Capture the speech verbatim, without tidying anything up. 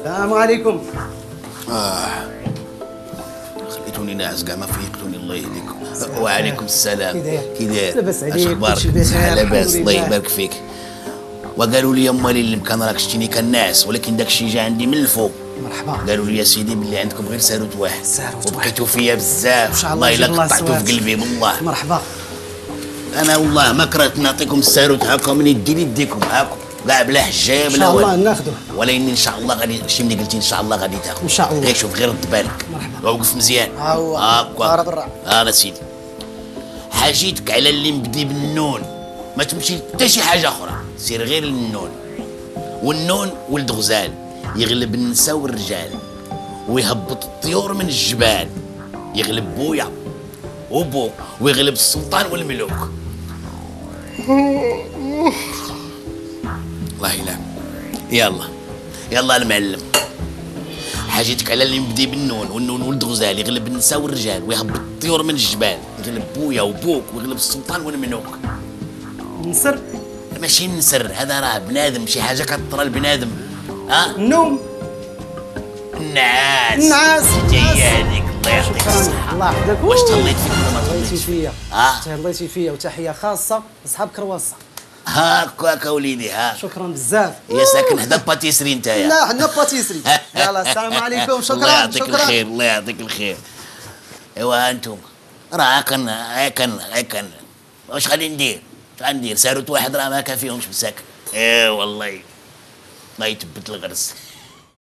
السلام عليكم. آه خليتوني ناعس كاع ما فيقتوني الله يهديكم. وعليكم السلام. كي داير؟ كي داير؟ لاباس عليك؟ اخبارك؟ بخير لاباس الله يبارك فيك. وقالوا لي مالي اللي كان راك شتيني كناعس ولكن داك الشيء جا عندي من الفوق. مرحبا. قالوا لي يا سيدي بلي عندكم غير ساروت واحد. ساروت واحد. وبقيتوا فيا بزاف. ان شاء الله والله الا قطعتوا في قلبي والله. مرحبا. انا والله ما كرهت نعطيكم الساروت هاكم من يدي ليديكم هاكم كاع بلا حجاب ان بلا شاء والو. الله ناخذه. ولكن ان شاء الله غادي شي ملي قلتي ان شاء الله غادي تاخذ. ان شاء الله. غير شوف غير رد بالك. مرحبا. وقف مزيان. ها هو. هاكا. ها برا. ها سيدي. حاجيتك على اللي مبدي بالنون ما تمشي حتى شي حاجه اخرى سير غير للنون. والنون ولد غزال يغلب النساء والرجال ويهبط الطيور من الجبال يغلب بويا وبوك ويغلب السلطان والملوك. الله يلام. يلا يلا المعلم. حاجتك على اللي مبدي بالنون والنون ولد غزال يغلب النساء والرجال ويهبط الطيور من الجبال يغلب بويا وبوك ويغلب السلطان والملوك. نسر. ماشي نسر هذا راه بنادم شي حاجه كطرى البنادم. ها النوم. النعاس. النعاس. جايه هذيك الله يعطيك الصحه. الله يحفظك. واش تهليت فيك ولا ما تهليتي تهليتش فيا. اه تهليتي فيا وتحيه خاصه لاصحاب كرواسه. هاكاك وليدي. ها شكرا بزاف. يا ساكن حدا باتيسري نتايا. لا حنا باتيسري. يلا السلام عليكم. شكرا. الله يعطيك شكرا. الخير الله يعطيك الخير. ايوا انتم راه كان كان كان واش غادي ندير؟ اش غندير؟ ساروت واحد راه ما كافيهمش مساكن. ايه والله الله يثبت الغرس.